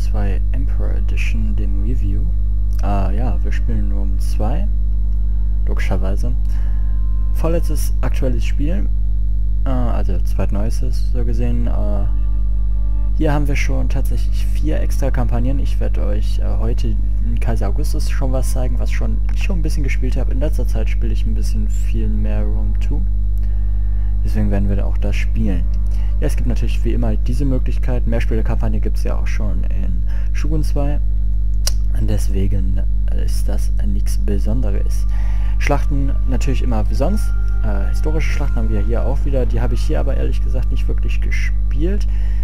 2 Emperor Edition, dem Review. Ja, wir spielen Rome 2, logischerweise. Vorletztes aktuelles Spiel, also zweitneuestes so gesehen. Hier haben wir schon tatsächlich 4 extra Kampagnen. Ich werde euch heute in Kaiser Augustus schon was zeigen, was ich schon ein bisschen gespielt habe. In letzter Zeit spiele ich ein bisschen viel mehr Rome 2. Deswegen werden wir da auch das spielen. Ja, es gibt natürlich wie immer diese Möglichkeit. Mehrspielerkampagne gibt es ja auch schon in Shogun 2. Und deswegen ist das nichts Besonderes. Schlachten natürlich immer wie sonst. Historische Schlachten haben wir hier auch wieder. Die habe ich hier aber ehrlich gesagt nicht wirklich gespielt.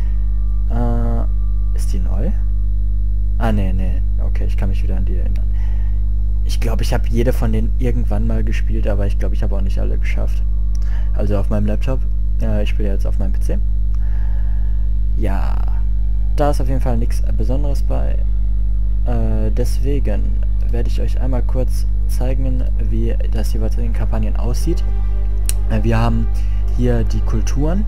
Ist die neu? Ah, nee. Okay, ich kann mich wieder an die erinnern. Ich glaube, ich habe jede von denen irgendwann mal gespielt, aber ich glaube, ich habe auch nicht alle geschafft. Also auf meinem Laptop. Ich spiele jetzt auf meinem PC. Ja, da ist auf jeden Fall nichts Besonderes bei. Deswegen werde ich euch einmal kurz zeigen, wie das jeweils in den Kampagnen aussieht. Wir haben hier die Kulturen,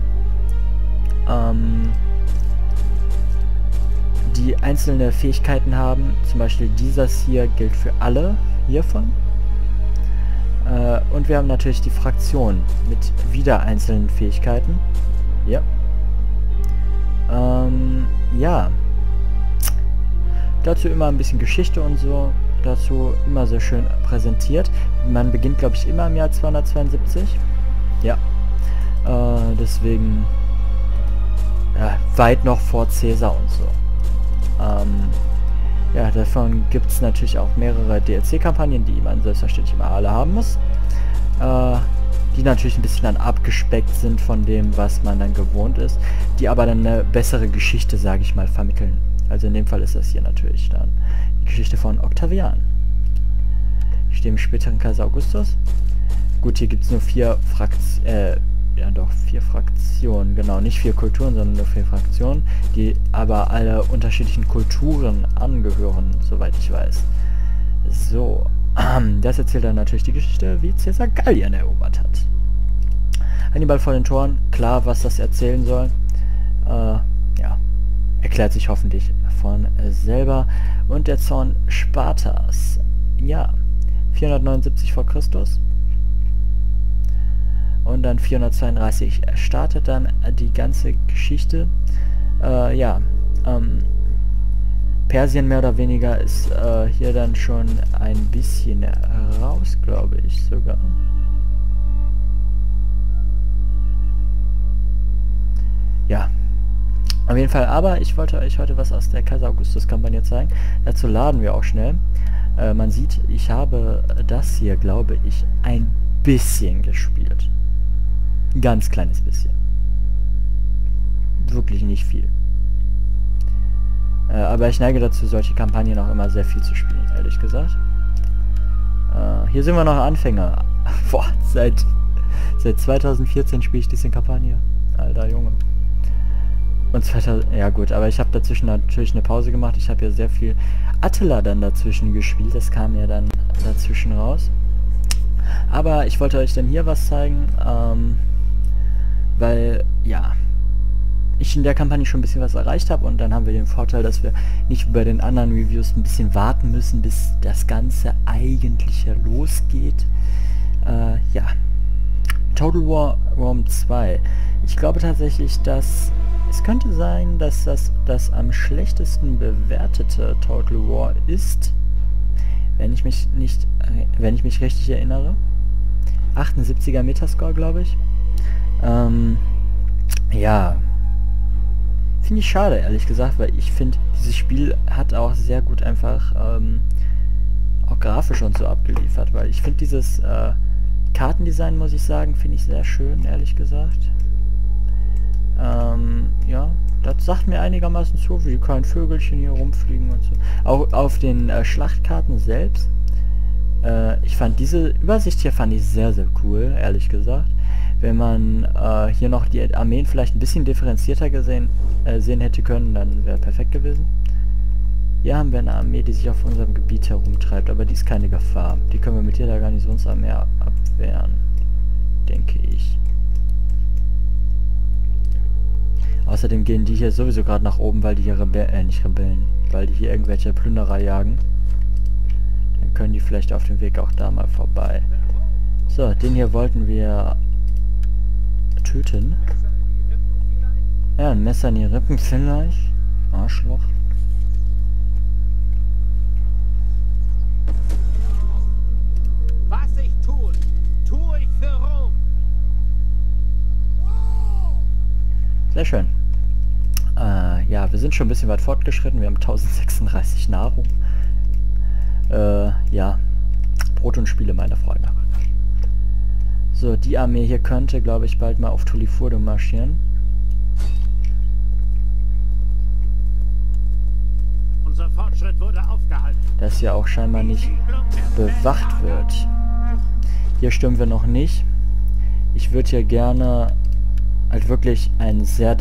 die einzelne Fähigkeiten haben. Zum Beispiel dieses hier gilt für alle hiervon. Und wir haben natürlich die Fraktion mit wieder einzelnen Fähigkeiten. Ja. Ja. Dazu immer ein bisschen Geschichte und so. Dazu immer sehr schön präsentiert. Man beginnt, glaube ich, immer im Jahr 272. Ja. Deswegen weit noch vor Caesar und so. Ja, davon gibt es natürlich auch mehrere DLC-Kampagnen, die man selbstverständlich immer alle haben muss. Die natürlich ein bisschen dann abgespeckt sind von dem, was man dann gewohnt ist. Die aber dann eine bessere Geschichte, sage ich mal, vermitteln. Also in dem Fall ist das hier natürlich dann die Geschichte von Octavian. Dem späteren Kaiser Augustus. Gut, hier gibt es nur 4 Fraktionen, genau, nicht 4 Kulturen, sondern nur 4 Fraktionen, die aber alle unterschiedlichen Kulturen angehören, soweit ich weiß. So, das erzählt dann natürlich die Geschichte, wie Caesar Gallien erobert hat. Hannibal vor den Toren, klar, was das erzählen soll. Ja, erklärt sich hoffentlich von selber. Und der Zorn Spartas, ja, 479 vor Christus. Und dann 432 startet dann die ganze Geschichte. Persien mehr oder weniger ist hier dann schon ein bisschen raus, glaube ich sogar. Ja, auf jeden Fall. Aber ich wollte euch heute was aus der Kaiser Augustus Kampagne zeigen. Dazu laden wir auch schnell. Man sieht, ich habe das hier, glaube ich, ein bisschen gespielt. Ganz kleines bisschen. Wirklich nicht viel. Aber ich neige dazu, solche Kampagnen auch immer sehr viel zu spielen, ehrlich gesagt. Hier sind wir noch Anfänger. Boah, seit 2014 spiele ich diese Kampagne. Alter Junge. Und 2000, ja gut, aber ich habe dazwischen natürlich eine Pause gemacht. Ich habe ja sehr viel Attila dann dazwischen gespielt. Das kam ja dann dazwischen raus. Aber ich wollte euch dann hier was zeigen, weil, ja, ich in der Kampagne schon ein bisschen was erreicht habe. Und dann haben wir den Vorteil, dass wir nicht wie bei den anderen Reviews ein bisschen warten müssen, bis das Ganze eigentlich losgeht. Ja. Total War Rome 2. Ich glaube tatsächlich, dass es könnte sein, dass das am schlechtesten bewertete Total War ist, wenn ich mich richtig erinnere. 78er Metascore, glaube ich. Ja. Finde ich schade, ehrlich gesagt, weil ich finde, dieses Spiel hat auch sehr gut einfach auch grafisch und so abgeliefert, weil ich finde dieses Kartendesign, muss ich sagen, finde ich sehr schön, ehrlich gesagt. Ja, das sagt mir einigermaßen zu, wie kein Vögelchen hier rumfliegen und so. Auch auf den Schlachtkarten selbst. Ich fand diese Übersicht hier fand ich sehr, sehr cool, ehrlich gesagt. Wenn man hier noch die Armeen vielleicht ein bisschen differenzierter sehen hätte können, dann wäre perfekt gewesen. Hier haben wir eine Armee, die sich auf unserem Gebiet herumtreibt, aber die ist keine Gefahr. Die können wir mit jeder Garnisonsarmee abwehren, denke ich. Außerdem gehen die hier sowieso gerade nach oben, weil die hier nicht Rebellen, weil die hier irgendwelche Plünderer jagen. Dann können die vielleicht auf dem Weg auch da mal vorbei. So, den hier wollten wir töten. Ja, ein Messer in die Rippen vielleicht. Arschloch. Was ich tue ich für Rom. Sehr schön. Ja, wir sind schon ein bisschen weit fortgeschritten. Wir haben 1036 Nahrung. Ja. Brot und Spiele, meine Freunde. So, die Armee hier könnte, glaube ich, bald mal auf Tulifurdo marschieren. Unser Fortschritt wurde aufgehalten. Das ja auch scheinbar nicht bewacht wird. Hier stürmen wir noch nicht. Ich würde hier gerne halt wirklich einen sehr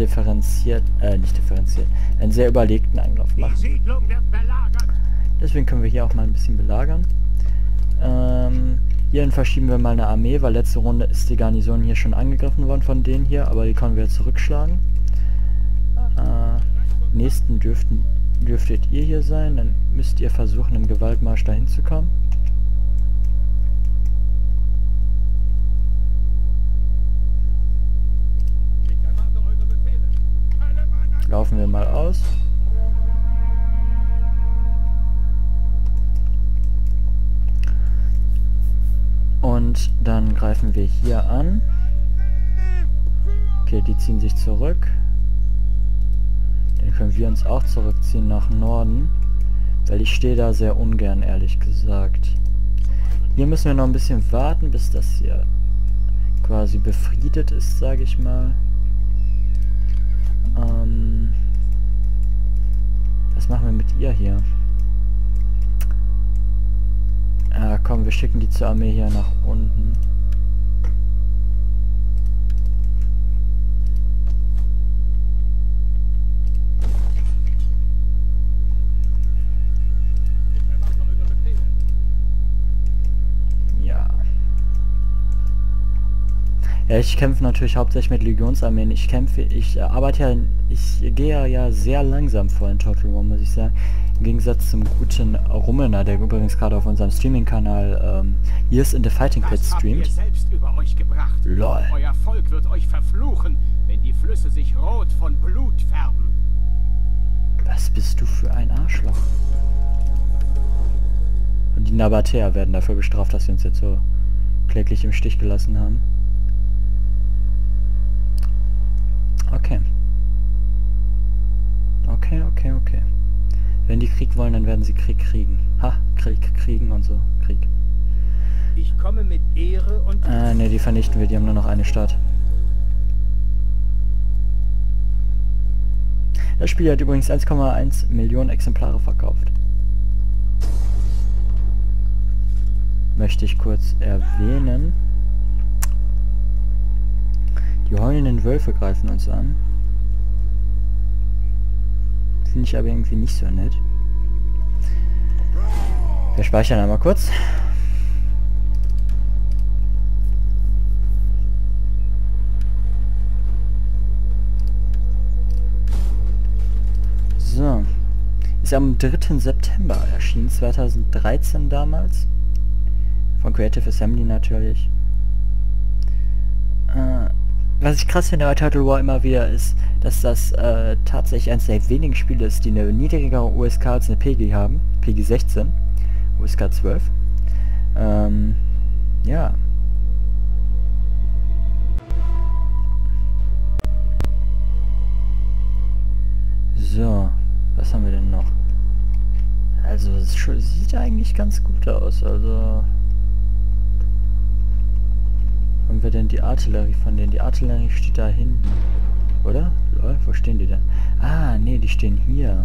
einen sehr überlegten Angriff machen. Die Siedlung wird belagert. Deswegen können wir hier auch mal ein bisschen belagern. Hierhin verschieben wir mal eine Armee, weil letzte Runde ist die Garnison hier schon angegriffen worden von denen hier, aber die können wir jetzt zurückschlagen. Nächsten dürftet ihr hier sein, dann müsst ihr versuchen, im Gewaltmarsch dahin zu kommen. Laufen wir mal aus. Und dann greifen wir hier an. Okay, die ziehen sich zurück. Dann können wir uns auch zurückziehen nach Norden. Weil ich stehe da sehr ungern, ehrlich gesagt. Hier müssen wir noch ein bisschen warten, bis das hier quasi befriedet ist, sage ich mal. Was machen wir mit ihr hier? Komm, wir schicken die zur Armee hier nach unten. Ja. Ja, ich kämpfe natürlich hauptsächlich mit Legionsarmeen. Ich gehe ja sehr langsam vor in Total War, muss ich sagen. Im Gegensatz zum guten Rummener, der übrigens gerade auf unserem Streaming-Kanal Years in the Fighting Pit streamt. Was habt ihr selbst über euch gebracht? Lol. Euer Volk wird euch verfluchen, wenn die Flüsse sich rot von Blut färben. Was bist du für ein Arschloch? Und die Nabatäer werden dafür bestraft, dass sie uns jetzt so kläglich im Stich gelassen haben. Okay. Okay. Wenn die Krieg wollen, dann werden sie Krieg kriegen. Ha, Krieg kriegen und so. Krieg. Ich komme mit Ehre und... Ne, die vernichten wir. Die haben nur noch eine Stadt. Das Spiel hat übrigens 1,1 Millionen Exemplare verkauft. Möchte ich kurz erwähnen. Die heulenden Wölfe greifen uns an. Finde ich aber irgendwie nicht so nett. Wir speichern einmal kurz. So. Ist am 3. September erschienen, 2013 damals. Von Creative Assembly natürlich. Was ich krass finde bei Total War immer wieder ist, dass das tatsächlich eines der wenigen Spiele ist, die eine niedrigere USK als eine PG haben. PG 16, USK 12. Ja. So, was haben wir denn noch? Also, es sieht eigentlich ganz gut aus, also... Haben wir denn die Artillerie von denen? Die Artillerie steht da hinten. Oder? Lol, wo stehen die denn? Ah, nee, die stehen hier.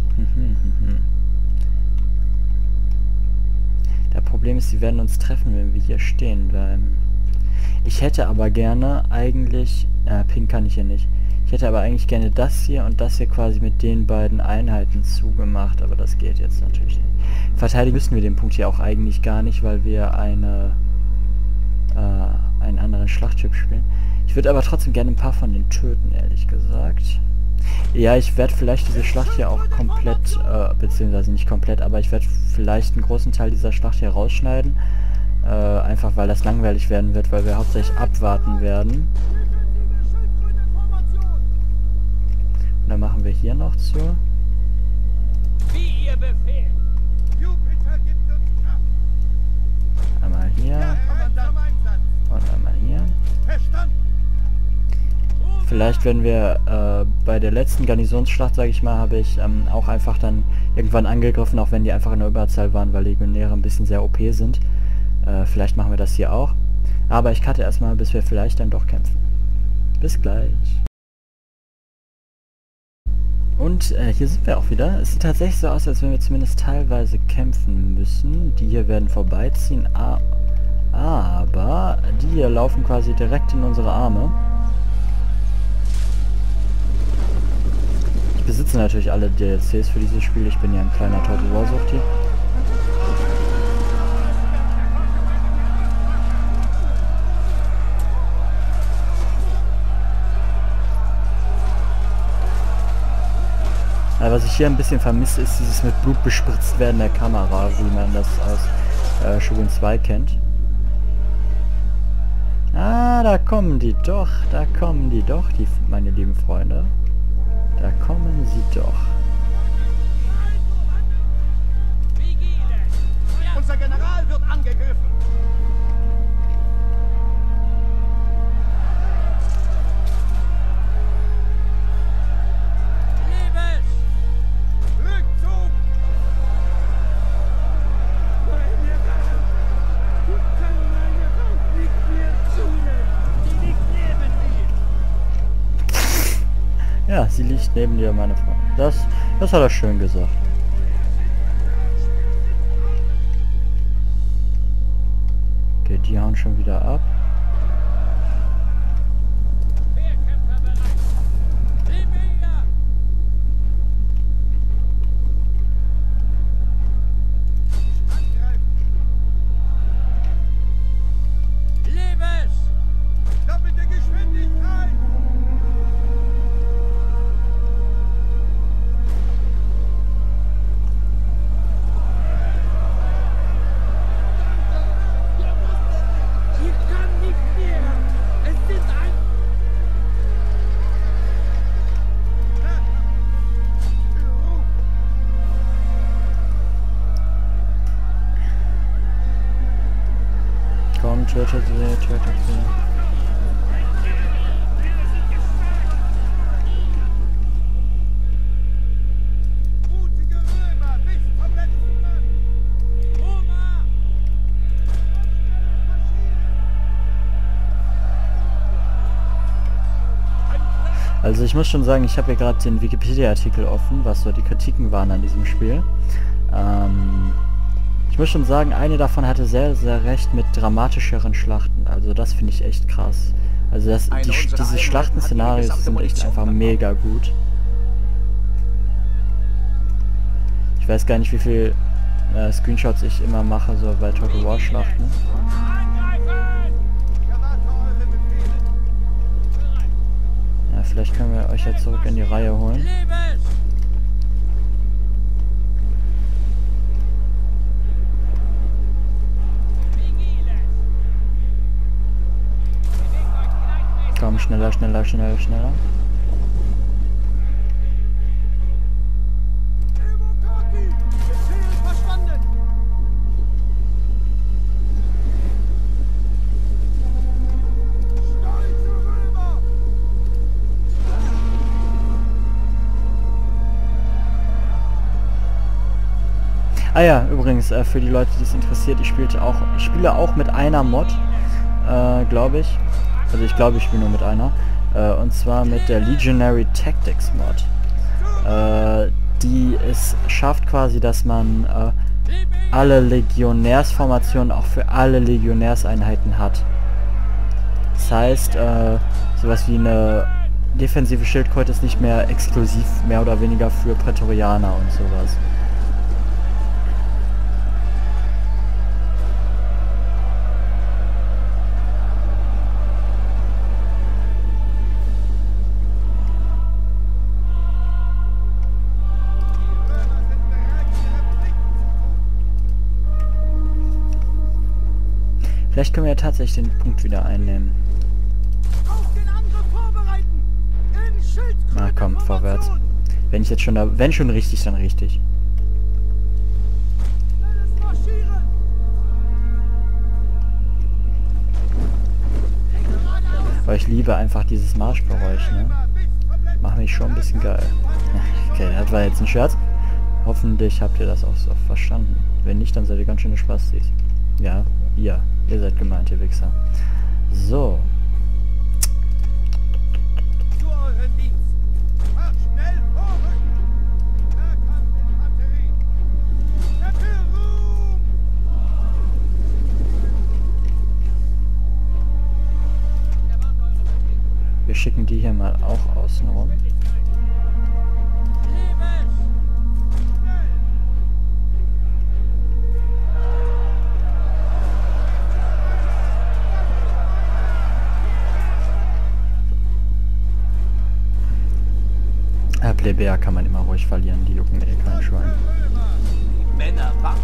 Das Problem ist, sie werden uns treffen, wenn wir hier stehen bleiben. Ich hätte aber gerne eigentlich... Ping kann ich hier nicht. Ich hätte aber eigentlich gerne das hier und das hier quasi mit den beiden Einheiten zugemacht, aber das geht jetzt natürlich nicht. Verteidigen müssen wir den Punkt hier auch eigentlich gar nicht, weil wir einen anderen Schlachttyp spielen. Ich würde aber trotzdem gerne ein paar von den töten, ehrlich gesagt. Ja, ich werde vielleicht diese Schlacht hier auch komplett, beziehungsweise nicht komplett, aber ich werde vielleicht einen großen Teil dieser Schlacht hier rausschneiden. Einfach weil das langweilig werden wird, weil wir hauptsächlich abwarten werden. Und dann machen wir hier noch zu. Wie ihr Befehl. Jupiter gibt uns Kraft. Einmal hier und einmal hier. Verstanden. Vielleicht werden wir bei der letzten Garnisonsschlacht, sage ich mal, habe ich auch einfach dann irgendwann angegriffen, auch wenn die einfach in der Überzahl waren, weil Legionäre ein bisschen sehr OP sind. Vielleicht machen wir das hier auch. Aber ich cutte erstmal, bis wir vielleicht dann doch kämpfen. Bis gleich. Und hier sind wir auch wieder. Es sieht tatsächlich so aus, als wenn wir zumindest teilweise kämpfen müssen. Die hier werden vorbeiziehen, aber die hier laufen quasi direkt in unsere Arme. Ich besitze natürlich alle DLCs für dieses Spiel. Ich bin ja ein kleiner Total War Softie. Was ich hier ein bisschen vermisse, ist dieses mit Blut bespritzt werden der Kamera, wie man das aus Shogun 2 kennt. Ah, da kommen die doch, meine lieben Freunde. Da kommen sie doch. Unser General wird angegriffen. Ja, sie liegt neben dir, meine Frau. Das hat er schön gesagt. Okay, die hauen schon wieder ab. Komm, tötet sie, tötet sie. Also ich muss schon sagen, ich habe hier gerade den Wikipedia-Artikel offen, was so die Kritiken waren an diesem Spiel. Ich muss schon sagen, eine davon hatte sehr, sehr recht mit dramatischeren Schlachten. Also das finde ich echt krass. Also diese Schlachtenszenarios sind echt einfach mega gut. Ich weiß gar nicht, wie viel Screenshots ich immer mache, so bei Total War Schlachten. Ja, vielleicht können wir euch ja zurück in die Reihe holen. Komm, schneller, schneller, schneller, schneller. Ah ja, übrigens, für die Leute, die es interessiert, ich spiele auch mit einer Mod, glaube ich. Also ich glaube, ich spiele nur mit einer. Und zwar mit der Legionary Tactics Mod. Die es schafft quasi, dass man alle Legionärsformationen auch für alle Legionärseinheiten hat. Das heißt, sowas wie eine defensive Schildkröte ist nicht mehr exklusiv mehr oder weniger für Prätorianer und sowas. Vielleicht können wir ja tatsächlich den Punkt wieder einnehmen. Auf den Angriff vorbereiten! In Na komm, vorwärts. Wenn ich jetzt schon da... Wenn schon richtig, dann richtig. Schnelles Marschieren! Aber ich liebe einfach dieses Marschgeräusch, ne? Macht mich schon ein bisschen geil. Okay, das war jetzt ein Scherz. Hoffentlich habt ihr das auch so verstanden. Wenn nicht, dann seid ihr ganz schöne Spastis. Ja, ihr seid gemeint, ihr Wichser. So. Zu euren Dienst! Mach schnell vorrücken! Nahkampfinfanterie! Ruhm! Wir schicken die hier mal auch außen rum. Plebejer kann man immer ruhig verlieren, die jucken eh kein Schwein. Die Männer wachen!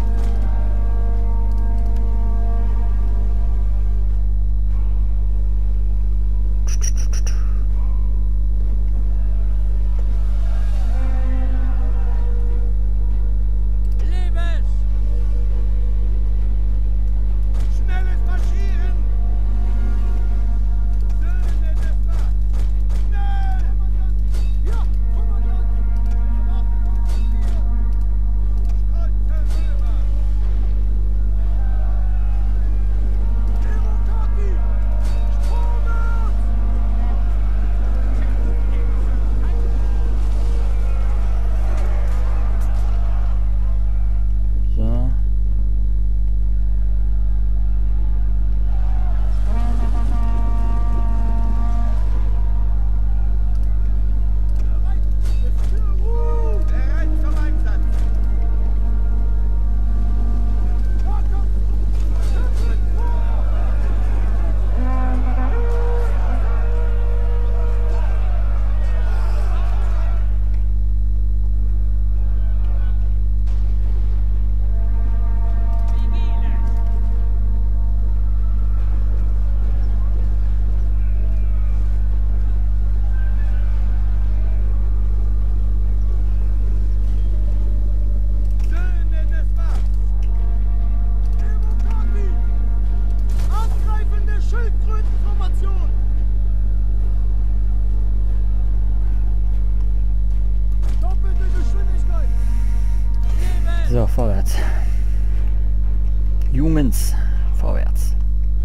So, vorwärts. Humans, vorwärts.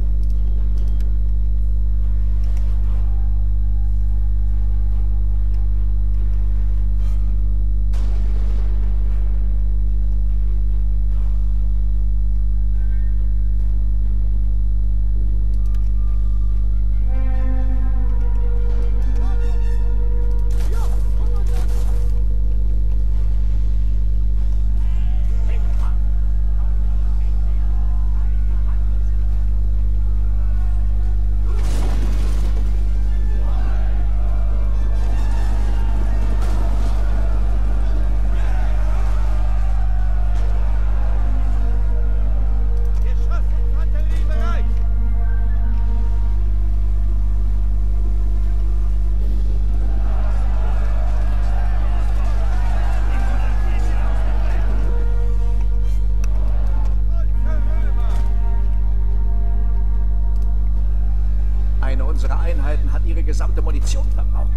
Eine unserer Einheiten hat ihre gesamte Munition verbraucht.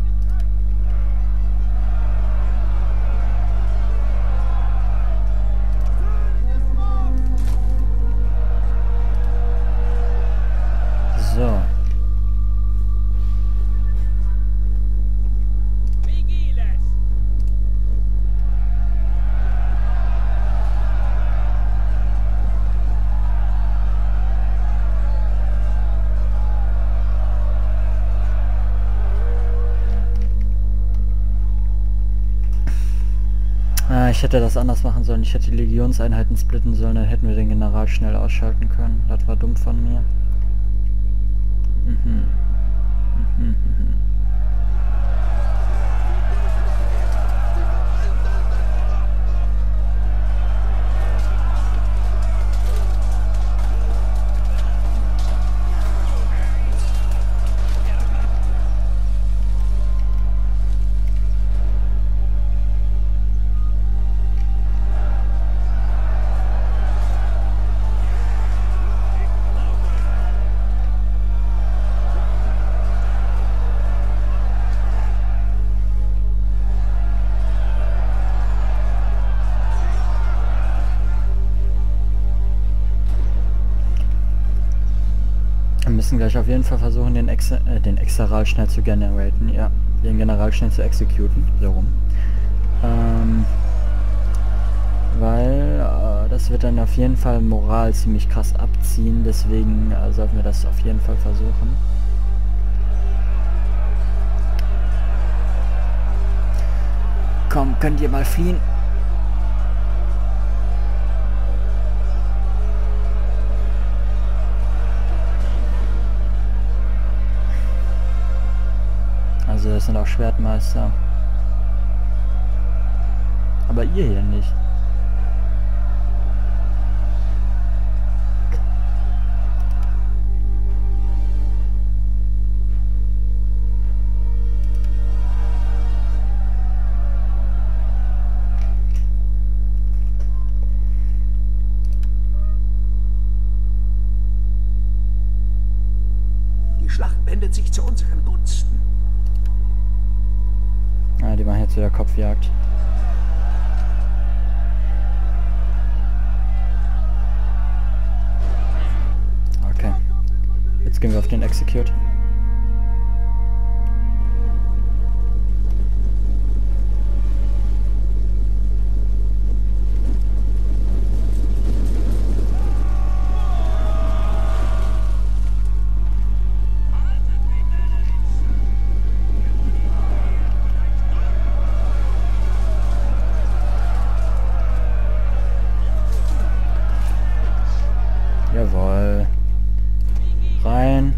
So. Ich hätte das anders machen sollen. Ich hätte die Legionseinheiten splitten sollen, dann hätten wir den General schnell ausschalten können. Das war dumm von mir. müssen gleich auf jeden Fall versuchen, den Exaral schnell zu generaten. Ja, den General schnell zu exekuten. So rum. Weil das wird dann auf jeden Fall Moral ziemlich krass abziehen. Deswegen sollten wir das auf jeden Fall versuchen. Komm, könnt ihr mal fliehen? Also das sind auch Schwertmeister. Aber ihr hier nicht. Die Schlacht wendet sich zu unseren Gunsten. Ah, die machen jetzt wieder Kopfjagd. Okay. Jetzt gehen wir auf den Execute. Jawohl. Rein.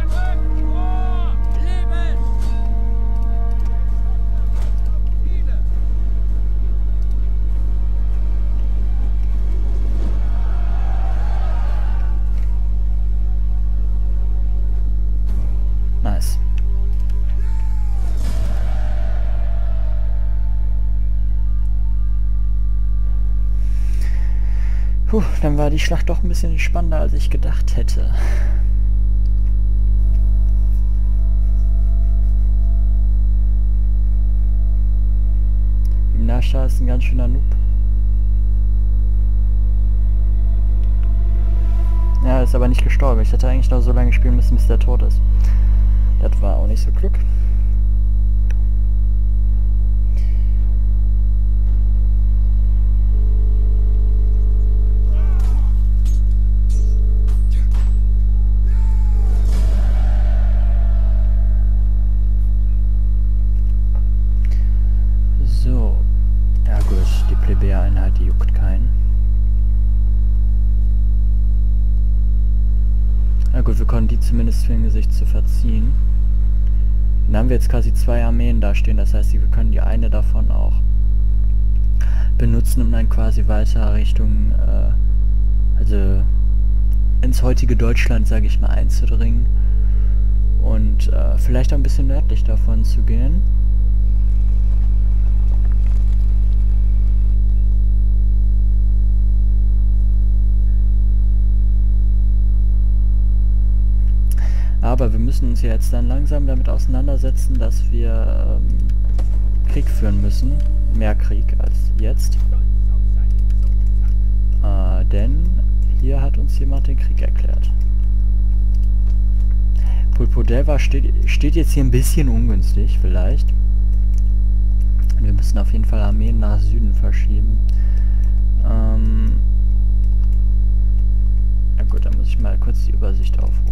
Nice. Puh, dann war die Schlacht doch ein bisschen spannender, als ich gedacht hätte. Nasha ist ein ganz schöner Noob. Ja, ist aber nicht gestorben. Ich hätte eigentlich noch so lange spielen müssen, bis der tot ist. Das war auch nicht so klug. So. Ja gut, die Plebejer-Einheit, die juckt keinen. Na gut, wir konnten die zumindest zwingen, sich zu verziehen. Dann haben wir jetzt quasi 2 Armeen da stehen, das heißt, wir können die eine davon auch benutzen, um dann quasi weiter Richtung, also ins heutige Deutschland, sage ich mal, einzudringen. Und vielleicht auch ein bisschen nördlich davon zu gehen. Aber wir müssen uns ja jetzt dann langsam damit auseinandersetzen, dass wir Krieg führen müssen. Mehr Krieg als jetzt. Denn hier hat uns jemand den Krieg erklärt. Pulpodeva steht jetzt hier ein bisschen ungünstig, vielleicht. Wir müssen auf jeden Fall Armeen nach Süden verschieben. Ja gut, dann muss ich mal kurz die Übersicht aufrufen.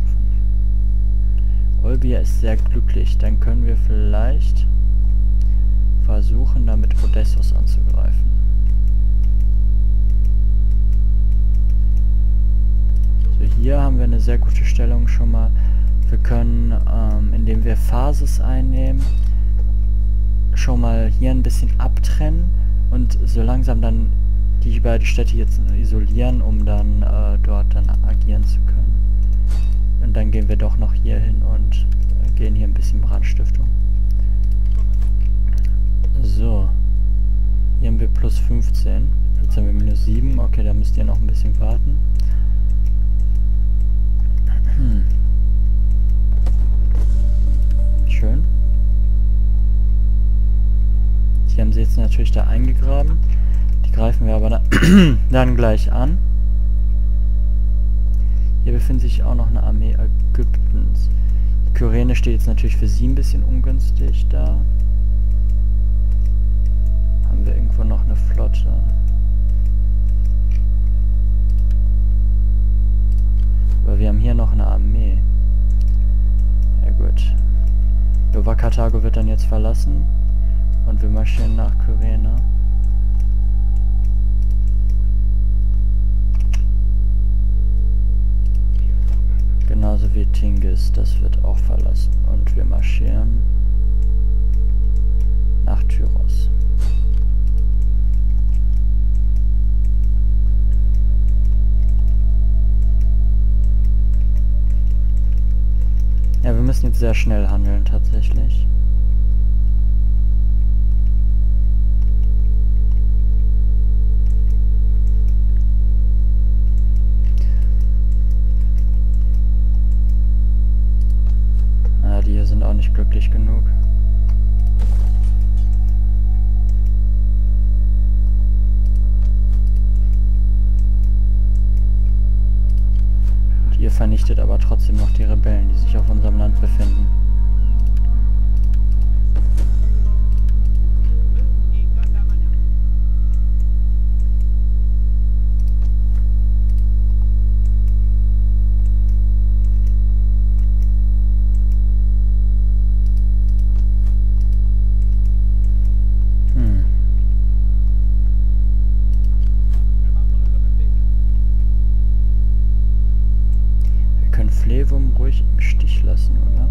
Olbia ist sehr glücklich, dann können wir vielleicht versuchen, damit Odessos anzugreifen. So, hier haben wir eine sehr gute Stellung schon mal. Wir können, indem wir Phasis einnehmen, schon mal hier ein bisschen abtrennen und so langsam dann die beiden Städte jetzt isolieren, um dann dort dann agieren zu können. Und dann gehen wir doch noch hier hin und gehen hier ein bisschen Brandstiftung. So. Hier haben wir plus 15. Jetzt haben wir minus 7. Okay, da müsst ihr noch ein bisschen warten. Schön. Die haben sie jetzt natürlich da eingegraben. Die greifen wir aber dann gleich an. Hier befindet sich auch noch eine Armee. Ägyptens. Kyrene steht jetzt natürlich für sie ein bisschen ungünstig da. Haben wir irgendwo noch eine Flotte? Aber wir haben hier noch eine Armee. Ja gut. Nova Karthago wird dann jetzt verlassen. Und wir marschieren nach Kyrene. Genauso wie Tingis, das wird auch verlassen. Und wir marschieren nach Tyros. Ja, wir müssen jetzt sehr schnell handeln, tatsächlich. Die hier sind auch nicht glücklich genug. Und ihr vernichtet aber trotzdem noch die Rebellen, die sich auf unserem Land befinden. Flevum ruhig im Stich lassen, oder?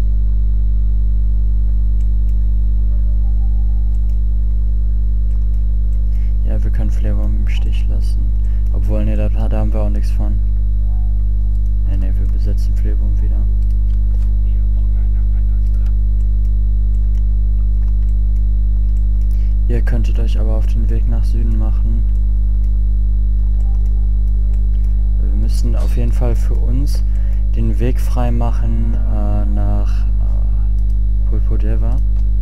Ja, wir können Flevum im Stich lassen. Obwohl, ne, da haben wir auch nichts von. Ne, wir besetzen Flevum wieder. Ihr könntet euch aber auf den Weg nach Süden machen. Wir müssen auf jeden Fall für uns den Weg frei machen nach Pulpodeva.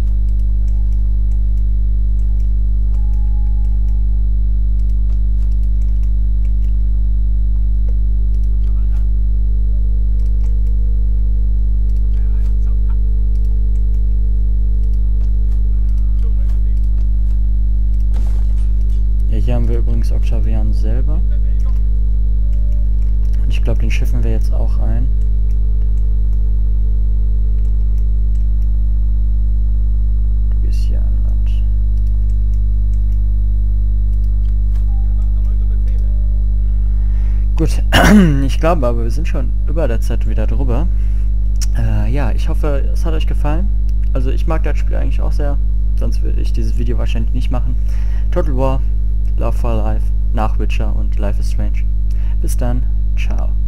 Ja, hier haben wir übrigens Octavian selber. Ich glaube, den schiffen wir jetzt auch ein. Du gehst hier an Land. Gut, ich glaube aber, wir sind schon über der Zeit wieder drüber. Ja, ich hoffe, es hat euch gefallen. Also ich mag das Spiel eigentlich auch sehr. Sonst würde ich dieses Video wahrscheinlich nicht machen. Total War, Love for Life, nach Witcher und Life is Strange. Bis dann. Ciao.